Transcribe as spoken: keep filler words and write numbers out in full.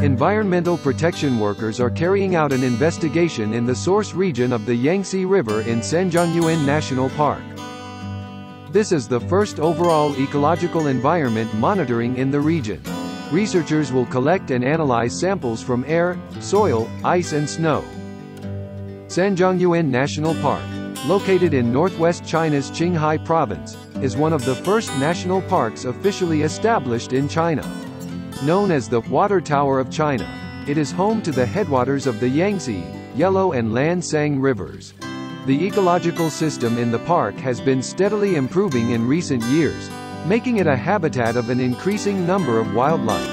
Environmental protection workers are carrying out an investigation in the source region of the Yangtze River in Sanjiangyuan National Park. This is the first overall ecological environment monitoring in the region. Researchers will collect and analyze samples from air, soil, ice and snow. Sanjiangyuan National Park, located in northwest China's Qinghai province, is one of the first national parks officially established in China. Known as the Water Tower of China, it is home to the headwaters of the Yangtze, Yellow and Lansang rivers. The ecological system in the park has been steadily improving in recent years, making it a habitat of an increasing number of wildlife.